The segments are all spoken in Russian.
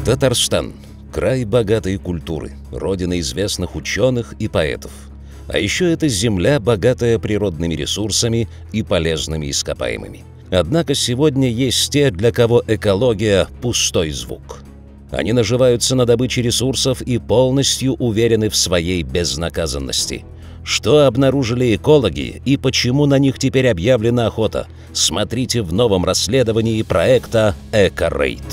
Татарстан – край богатой культуры, родина известных ученых и поэтов. А еще это земля, богатая природными ресурсами и полезными ископаемыми. Однако сегодня есть те, для кого экология – пустой звук. Они наживаются на добыче ресурсов и полностью уверены в своей безнаказанности. Что обнаружили экологи и почему на них теперь объявлена охота, смотрите в новом расследовании проекта «Эко-рейд».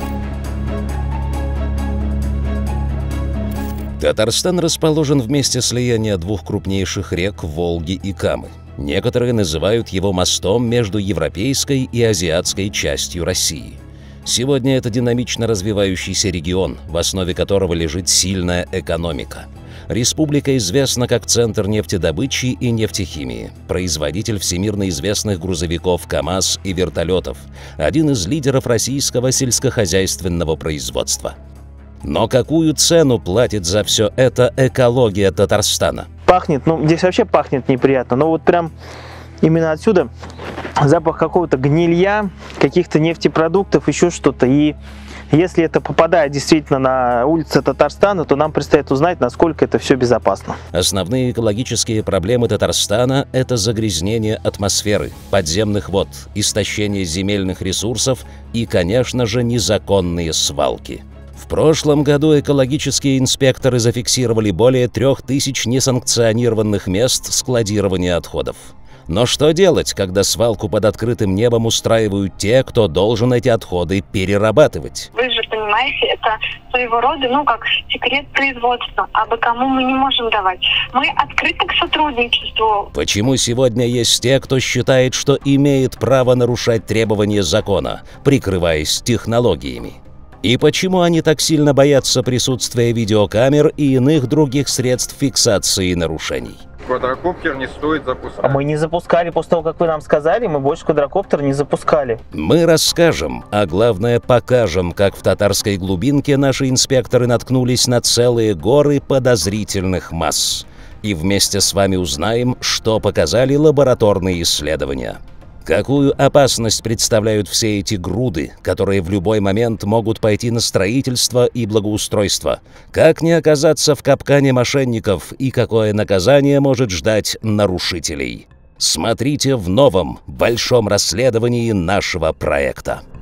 Татарстан расположен в месте слияния двух крупнейших рек Волги и Камы. Некоторые называют его мостом между европейской и азиатской частью России. Сегодня это динамично развивающийся регион, в основе которого лежит сильная экономика. Республика известна как центр нефтедобычи и нефтехимии, производитель всемирно известных грузовиков КАМАЗ и вертолетов, один из лидеров российского сельскохозяйственного производства. Но какую цену платит за все это экология Татарстана? Пахнет, здесь вообще пахнет неприятно, но вот прям именно отсюда запах какого-то гнилья, каких-то нефтепродуктов, еще что-то. И если это попадает действительно на улицы Татарстана, то нам предстоит узнать, насколько это все безопасно. Основные экологические проблемы Татарстана – это загрязнение атмосферы, подземных вод, истощение земельных ресурсов и, конечно же, незаконные свалки. В прошлом году экологические инспекторы зафиксировали более 3000 несанкционированных мест складирования отходов. Но что делать, когда свалку под открытым небом устраивают те, кто должен эти отходы перерабатывать? Вы же понимаете, это своего рода, как секрет производства, а бы кому мы не можем давать. Мы открыты к сотрудничеству. Почему сегодня есть те, кто считает, что имеет право нарушать требования закона, прикрываясь технологиями? И почему они так сильно боятся присутствия видеокамер и иных других средств фиксации нарушений? Квадрокоптер не стоит запускать. А мы не запускали после того, как вы нам сказали, мы больше квадрокоптер не запускали. Мы расскажем, а главное покажем, как в татарской глубинке наши инспекторы наткнулись на целые горы подозрительных масс. И вместе с вами узнаем, что показали лабораторные исследования. Какую опасность представляют все эти груды, которые в любой момент могут пойти на строительство и благоустройство? Как не оказаться в капкане мошенников и какое наказание может ждать нарушителей? Смотрите в новом большом расследовании нашего проекта.